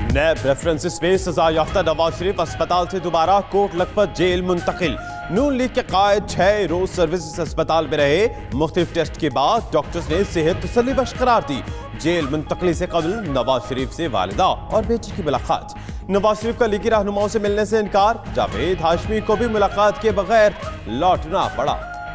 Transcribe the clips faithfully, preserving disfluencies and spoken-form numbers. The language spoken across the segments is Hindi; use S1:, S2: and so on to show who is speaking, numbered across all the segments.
S1: नैब रेफरेंसेस में सजा याफ्ता नवाज शरीफ अस्पताल से दोबारा कोट लखपत जेल मुंतकिल। नून लीग के कायद छह रोज सर्विसेज अस्पताल में रहे। मुख्तलिफ टेस्ट के बाद डॉक्टर्स ने सेहत तसल्ली बख्श करार दी। जेल मुंतकली से कबल नवाज शरीफ से वालिदा और बेटी की मुलाकात। नवाज शरीफ का लीगी रहनुमाओं से मिलने से इनकार। जावेद हाशमी को भी मुलाकात के बगैर लौटना पड़ा।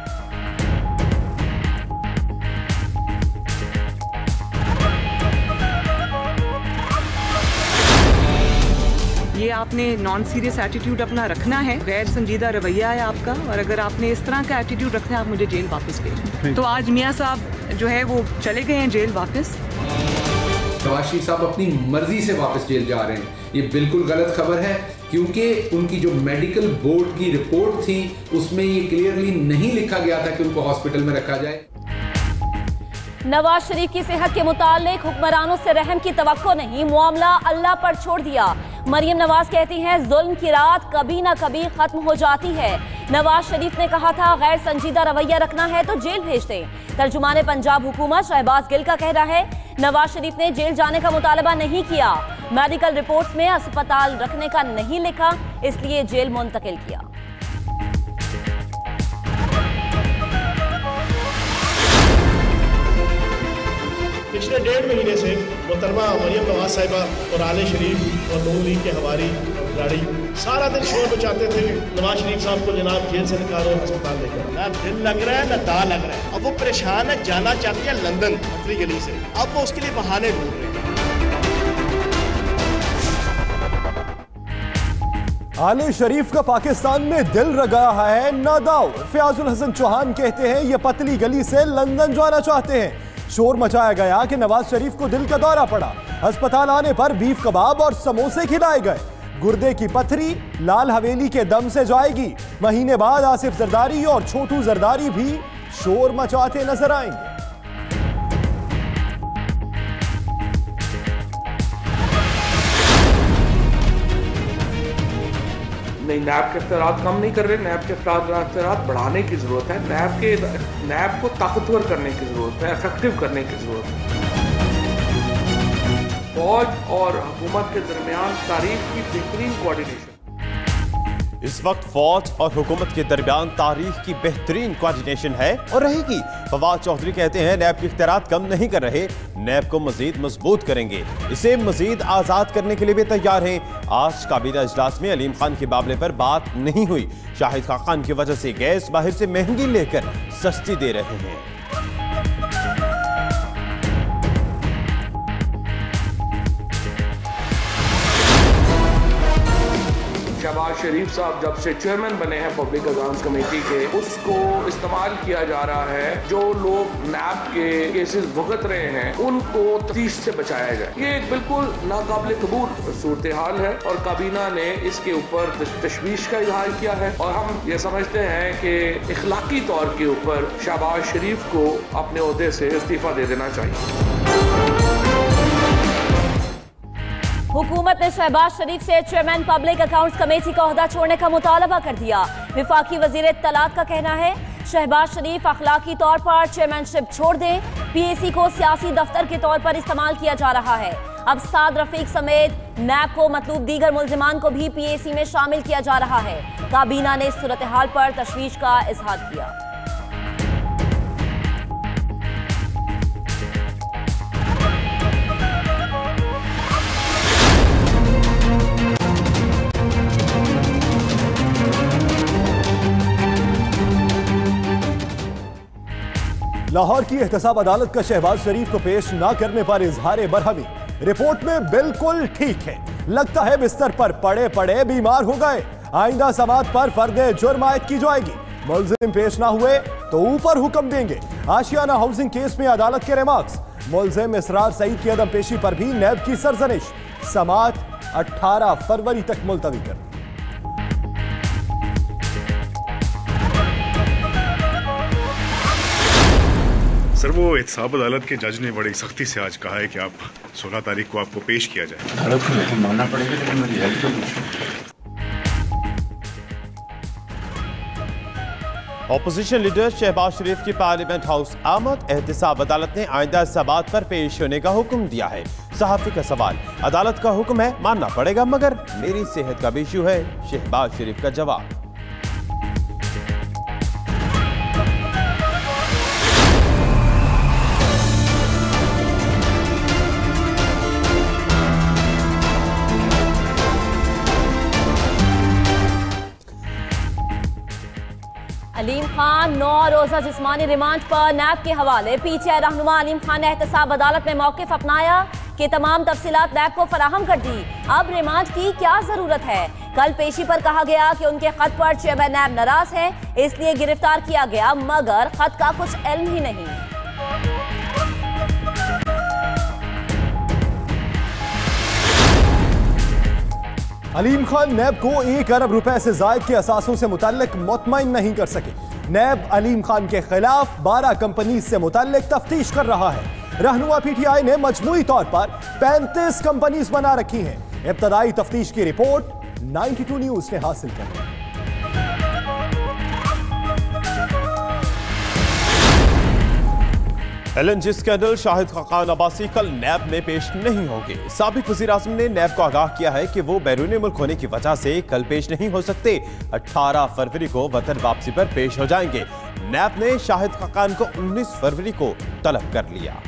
S2: ये आपने नॉन सीरियस एटीट्यूड अपना रखना है, गैर संजीदा रवैया है आपका, और अगर आपने इस तरह का एटीट्यूड रखना है आप मुझे जेल वापस भेजें। तो आज मियाँ साहब जो है वो चले गए हैं जेल वापस।
S3: नवाज शरीफ साहब अपनी मर्जी से वापस जेल जा रहे हैं, ये बिल्कुल गलत खबर है, क्योंकि उनकी जो मेडिकल बोर्ड की रिपोर्ट थी उसमें ये क्लियरली नहीं लिखा गया था कि उनको हॉस्पिटल में रखा जाए।
S4: नवाज शरीफ की सेहत के मुतालिक हुक्मरानों से रहम की तवक्को नहीं, मामला अल्लाह पर छोड़ दिया। मरियम नवाज कहती हैं जुल्म की रात कभी ना कभी खत्म हो जाती है। नवाज शरीफ ने कहा था गैर संजीदा रवैया रखना है तो जेल भेज दें। तर्जुमाने पंजाब हुकूमत शहबाज गिल का कहना है नवाज शरीफ ने जेल जाने का मुतालबा नहीं किया। मेडिकल रिपोर्ट्स में अस्पताल रखने का नहीं लिखा, इसलिए जेल मुंतकिल किया।
S5: पिछले डेढ़ महीने से मोहतरमा मरियम नवाज साहिबा और आले शरीफ और नून लीग के हवारी खिलाड़ी सारा दिन शोर मचाते थे नवाज शरीफ साहब को जनाब जेल से निकालो, अस्पताल लेकर। ना दिल लग रहा है ना दा लग रहा है। अब वो परेशान है, जाना चाहते हैं लंदन पतली गली से, अब वो उसके लिए बहाने ढूंढ रहे हैं।
S6: आले शरीफ का पाकिस्तान में दिल रहा है ना दाव। फयाजुल हसन चौहान कहते हैं ये पतली गली से लंदन जाना चाहते हैं। शोर मचाया गया कि नवाज शरीफ को दिल का दौरा पड़ा। अस्पताल आने पर बीफ कबाब और समोसे खिलाए गए। गुर्दे की पथरी लाल हवेली के दम से जाएगी। महीने बाद आसिफ जरदारी और छोटू जरदारी भी शोर मचाते नजर आएंगे।
S7: नहीं, नैब के अख्तियारात कम नहीं कर रहे, नैब के अख्तियारात बढ़ाने की ज़रूरत है। नैब के नैब को ताकतवर करने की ज़रूरत है, इफेक्टिव करने की ज़रूरत है। फौज और हुकूमत के दरमियान तारीख की बेहतरीन कोऑर्डिनेशन।
S1: इस वक्त फौज और हुकूमत के दरमियान तारीख की बेहतरीन कोऑर्डिनेशन है और रहेगी। फवाद चौधरी कहते हैं नैब के इख्तियारात कम नहीं कर रहे, नैब को मजीद मजबूत करेंगे, इसे मजीद आज़ाद करने के लिए भी तैयार हैं। आज काबीना इजलास में अलीम खान के मामले पर बात नहीं हुई। शाहिद खाकान की वजह से गैस बाहर से महंगी लेकर सस्ती दे रहे हैं।
S7: शहबाज शरीफ साहब जब से चेयरमैन बने हैं पब्लिक अकाउंट्स कमेटी के, उसको इस्तेमाल किया जा रहा है। जो लोग नैब के केसेस भुगत रहे हैं उनको तफ्तीश से बचाया जाए, ये एक बिल्कुल नाकाबिल कबूल सूरत हाल है और काबीना ने इसके ऊपर तशवीश का इजहार किया है। और हम ये समझते हैं कि इखलाकी तौर के ऊपर शहबाज शरीफ को अपने ओहदे से इस्तीफा दे देना चाहिए।
S4: हुकूमत ने शहबाज शरीफ से चेयरमैन पब्लिक अकाउंट्स कमेटी का ओहदा छोड़ने का मुतालबा कर दिया। विफाकी वजीर इत्तलात का कहना है शहबाज शरीफ अखलाकी तौर पर चेयरमैनशिप छोड़ दें। पीएसी को सियासी दफ्तर के तौर पर इस्तेमाल किया जा रहा है। अब साद रफीक समेत नैब को मतलूब दीगर मुल्जिमान को भी पीएसी में शामिल किया जा रहा है। काबीना ने इस सूरत हाल पर तशवीश का इजहार किया।
S6: लाहौर की एहतसाब अदालत का शहबाज शरीफ को पेश न करने पर इजहार बरहमी। रिपोर्ट में बिल्कुल ठीक है, लगता है बिस्तर पर पड़े पड़े बीमार हो गए। आइंदा समात पर फर्दे जुर्म आयद की जाएगी। मुल्जिम पेश ना हुए तो ऊपर हुक्म देंगे। आशियाना हाउसिंग केस में अदालत के रिमार्क्स। मुल्जिम इसरार सईद की अदम पेशी पर भी नैब की सरजनिश। समात अठारह फरवरी तक मुलतवी कर।
S8: सर, वो एहतसाब अदालत के जज ने बड़ी सख्ती से आज कहा है कि आप सोलह तारीख को आपको पेश किया जाए। अदालत को मानना पड़ेगा, लेकिन मेरी हेल्थ तो
S1: ऑपोजिशन लीडर शहबाज शरीफ की पार्लियामेंट हाउस आमद। एहतसाब अदालत ने आइंदा समाअत पर पेश होने का हुक्म दिया है। सहाफी का सवाल, अदालत का हुक्म है मानना पड़ेगा मगर मेरी सेहत का भी इशू है। शहबाज शरीफ का जवाब।
S4: अलीम खान नौ रोजा जिस्मानी रिमांड पर नैब के हवाले। पीछे रहनुमा अलीम खान ने एहतसाब अदालत में मौक़िफ़ अपनाया कि तमाम तफसीलात नैब को फराहम कर दी। अब रिमांड की क्या जरूरत है? कल पेशी पर कहा गया कि उनके खत पर चेयरमैन नैब नाराज हैं, इसलिए गिरफ्तार किया गया, मगर खत का कुछ इल्म ही नहीं।
S6: अलीम खान नैब को एक अरब रुपए से जायद के असासों से मुताल्लिक मुतमईन नहीं कर सके। नैब अलीम खान के खिलाफ बारह कंपनी से मुताल्लिक तफ्तीश कर रहा है। रहनुमा पीटीआई ने मजमूई तौर पर पैंतीस कंपनीज बना रखी हैं। इब्तदाई तफ्तीश की रिपोर्ट बानवे न्यूज ने हासिल कर ली।
S1: L N G scandal, Shahid Khan Abbasi कल नैब में पेश नहीं होंगे। साबिक वज़ीर आज़म ने नैब को आगाह किया है कि वो बैरूनी मुल्क होने की वजह से कल पेश नहीं हो सकते। अठारह फरवरी को वतन वापसी पर पेश हो जाएंगे। नैब ने शाहिद खान को उन्नीस फरवरी को तलब कर लिया।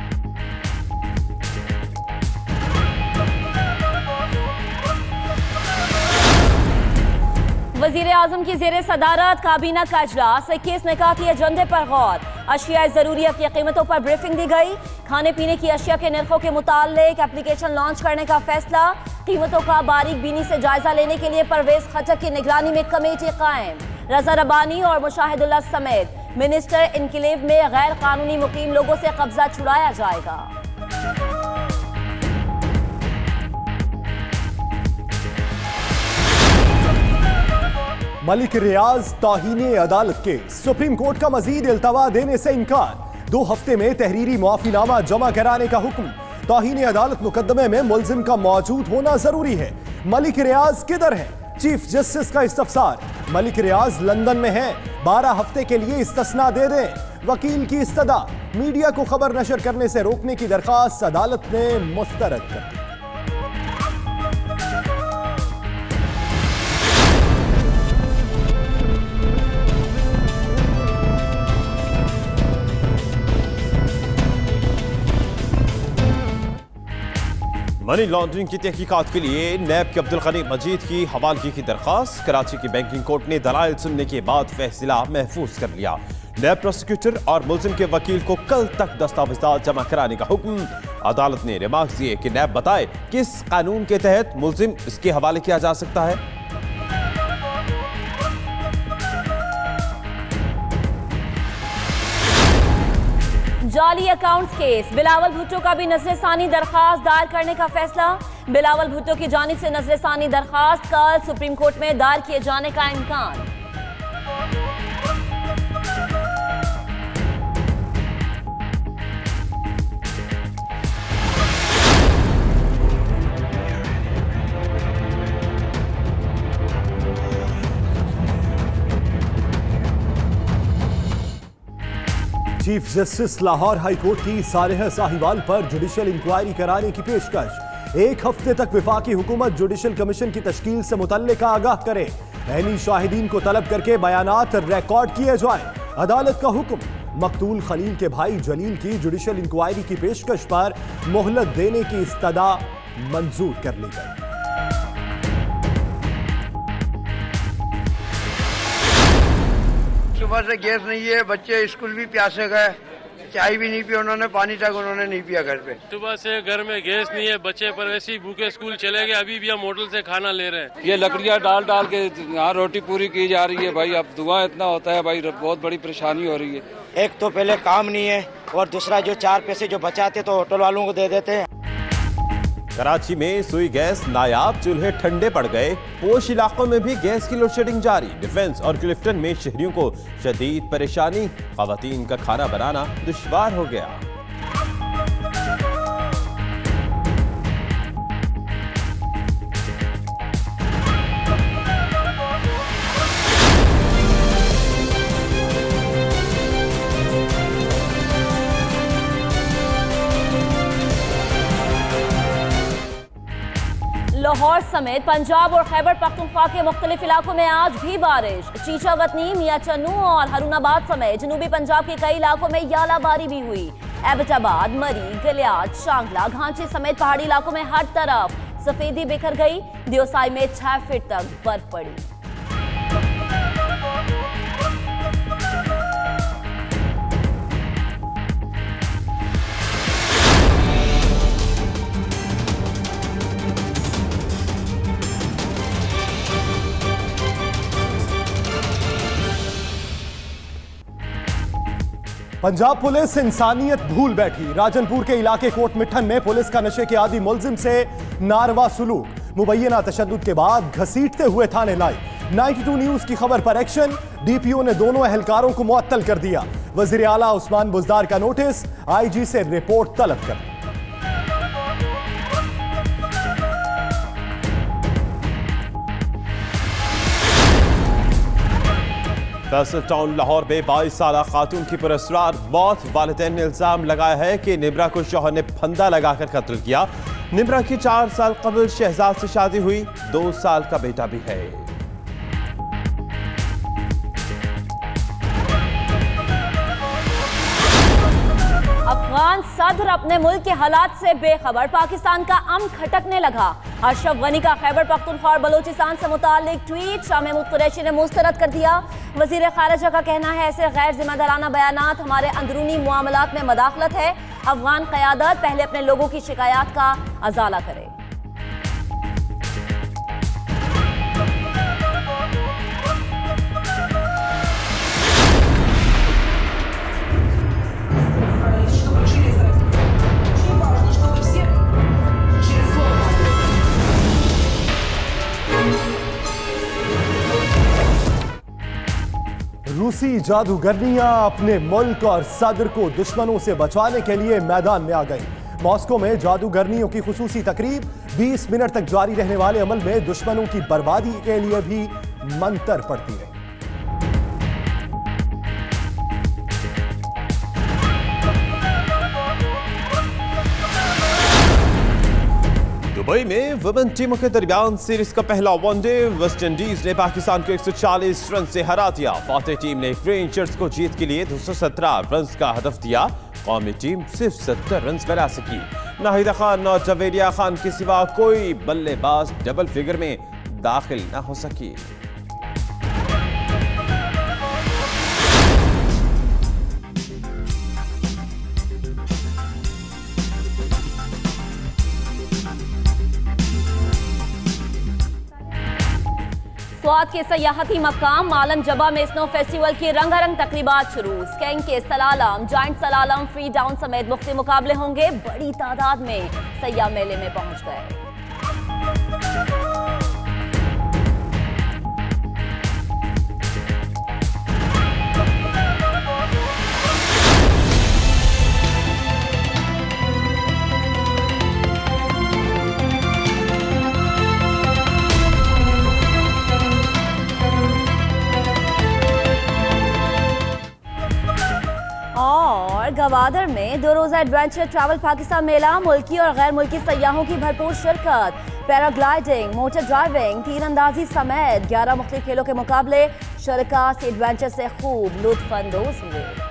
S4: वज़ीर आज़म की ज़ेरे सदारत काबीना का इजलास। इक्कीस निकाती एजेंडे पर गौर। अशिया ज़रूरिया की कीमतों पर ब्रीफिंग दी गई। खाने पीने की अशिया के निर्खों के मुताल्लिक एप्लीकेशन लॉन्च करने का फैसला। कीमतों का बारीक बीनी से जायजा लेने के लिए परवेज खटक की निगरानी में कमेटी कायम। रजा रब्बानी और मुशाहिदुल्लाह समेत मिनिस्टर इनक्लेव में गैर कानूनी मुकीम लोगों से कब्जा छुड़ाया जाएगा।
S6: मलिक रियाज तौहीन अदालत के सुप्रीम कोर्ट का मजीद इल्तवा देने से इनकार। दो हफ्ते में तहरीरी मुआफीनामा जमा कराने का हुक्म। तौहीन अदालत मुकदमे में मुल्जिम का मौजूद होना जरूरी है। मलिक रियाज किधर है? चीफ जस्टिस का इस्तफसार। मलिक रियाज लंदन में है, बारह हफ्ते के लिए इस्तस्ना दे दें। वकील की इस्तदा। मीडिया को खबर नशर करने से रोकने की दरखास्त अदालत ने मुस्तरद कर दी।
S1: मनी लॉन्ड्रिंग की तहकीकात के लिए नैब के अब्दुल गनी मजीद की हवालगी की दरखास्त। कराची की बैंकिंग कोर्ट ने दलाइल सुनने के बाद फैसला महफूज कर लिया। नैब प्रोसिक्यूटर और मुल्जिम के वकील को कल तक दस्तावेज़ात जमा कराने का हुक्म। अदालत ने रिमार्क दिए कि नैब बताए किस कानून के तहत मुल्जिम इसके हवाले किया जा सकता है।
S4: जाली अकाउंट्स केस। बिलावल भुट्टो का भी नजरसानी दरखास्त दायर करने का फैसला। बिलावल भुट्टो की जानिब से नजरसानी दरखास्त कल सुप्रीम कोर्ट में दायर किए जाने का इम्कान।
S6: Chief justice Lahore high court की सालेह साहिवाल पर जुडिशल इंक्वायरी कराने की पेशकश। एक हफ्ते तक विफाकी हुकूमत जुडिशल कमीशन की तश्कील से मुतल्लिका आगाह करे। ऐनी शाहिदीन को तलब करके बयानात रिकॉर्ड किए जाएं। अदालत का हुक्म। मकतूल खलील के भाई जलील की जुडिशल इंक्वायरी की पेशकश पर मोहलत देने की इस्तदा मंजूर कर ली गई।
S9: सुबह से गैस नहीं है, बच्चे स्कूल भी प्यासे गए, चाय भी नहीं पी उन्होंने, पानी तक उन्होंने नहीं पिया घर पे।
S10: सुबह से घर में गैस नहीं है, बच्चे पर वैसे ही भूखे स्कूल चले गए, अभी भी हम होटल से खाना ले रहे हैं।
S11: ये लकड़ियाँ डाल डाल के यहाँ रोटी पूरी की जा रही है भाई। अब धुआं इतना होता है भाई, बहुत बड़ी परेशानी हो रही है।
S12: एक तो पहले काम नहीं है और दूसरा जो चार पैसे जो बचाते तो होटल वालों को दे देते हैं।
S1: कराची में सुई गैस नायाब, चूल्हे ठंडे पड़ गए। पोश इलाकों में भी गैस की लोड शेडिंग जारी। डिफेंस और क्लिफ्टन में शहरियों को शदीद परेशानी। खवातीन का खाना बनाना दुश्वार हो गया।
S4: लाहौर समेत पंजाब और खैबर पख्तूनख्वा के मुख्तलिफ इलाकों में आज भी बारिश। चीचा वतनी, मियां चन्नू और हरुणाबाद समेत जनूबी पंजाब के कई इलाकों में यालाबारी भी हुई। एबटाबाद, मरी, गलियात, शांगला, घांची समेत पहाड़ी इलाकों में हर तरफ सफेदी बिखर गई। दियोसाई में छह फीट तक बर्फ पड़ी।
S6: पंजाब पुलिस इंसानियत भूल बैठी। राजनपुर के इलाके कोट मिठन में पुलिस का नशे के आदी मुलजिम से नारवा सुलूक। मुबैना तशद्दुद के बाद घसीटते हुए थाने लाई। बानवे न्यूज की खबर पर एक्शन। डीपीओ ने दोनों एहलकारों को मुअत्तल कर दिया। वजीर आला उस्मान बुजदार का नोटिस, आईजी से रिपोर्ट तलब कर।
S1: फैसल टाउन लाहौर में बाईस साल खातून की पुरस्कार मौत। वालिदैन ने इल्जाम लगाया है कि निब्रा को शौहर ने फंदा लगाकर कत्ल किया। निब्रा की चार साल कबल शहजाद से शादी हुई, दो साल का बेटा भी है।
S4: अफगान सदर अपने मुल्क के हालात से बेखबर। पाकिस्तान का अमन खटकने लगा। अशरफ गनी का खैबर पख्तूनख्वा और बलूचिस्तान से मुताल्लिक ट्वीट शाह महमूद कुरैशी ने मुस्तरद कर दिया। वजीर खारजा का कहना है ऐसे गैर जिम्मेदाराना बयानात हमारे अंदरूनी मामलात में मदाखलत है। अफगान क़यादत पहले अपने लोगों की शिकायत का अजाला करे।
S6: रूसी जादूगरनियां अपने मुल्क और सदर को दुश्मनों से बचाने के लिए मैदान में आ गई। मॉस्को में जादूगरनियों की खुसूसी तकरीब। बीस मिनट तक जारी रहने वाले अमल में दुश्मनों की बर्बादी के लिए भी मंतर पड़ती रही।
S1: दुबई में वुमेन टीमों के दरमियान सीरीज का पहला वनडे। वेस्ट इंडीज ने पाकिस्तान को एक सौ चालीस रन से हरा दिया। फाता टीम ने फ्रेंचर्स को जीत के लिए दो सौ सत्रह रन का हदफ दिया। कौमी टीम सिर्फ सत्तर रन बना सकी। नाहिदा खान और जवेरिया खान के सिवा कोई बल्लेबाज डबल फिगर में दाखिल न हो सकी।
S4: स्वात के सयाहती मकाम मालम जबा में स्नो फेस्टिवल की रंगारंग तकरीबात शुरू। स्कैंग के slalom, giant slalom, free down समेत मुख्तलिफ मुकाबले होंगे। बड़ी तादाद में सयाह मेले में पहुंच गए। और गवादर में दो रोजा एडवेंचर ट्रैवल पाकिस्तान मेला। मुल्की और गैर मुल्की सयाहों की भरपूर शिरकत। पैराग्लाइडिंग, मोटर ड्राइविंग, तीरंदाजी समेत ग्यारह मुख्तलिफ खेलों के मुकाबले। शरका एडवेंचर से खूब लुत्फ अंदोज हुए।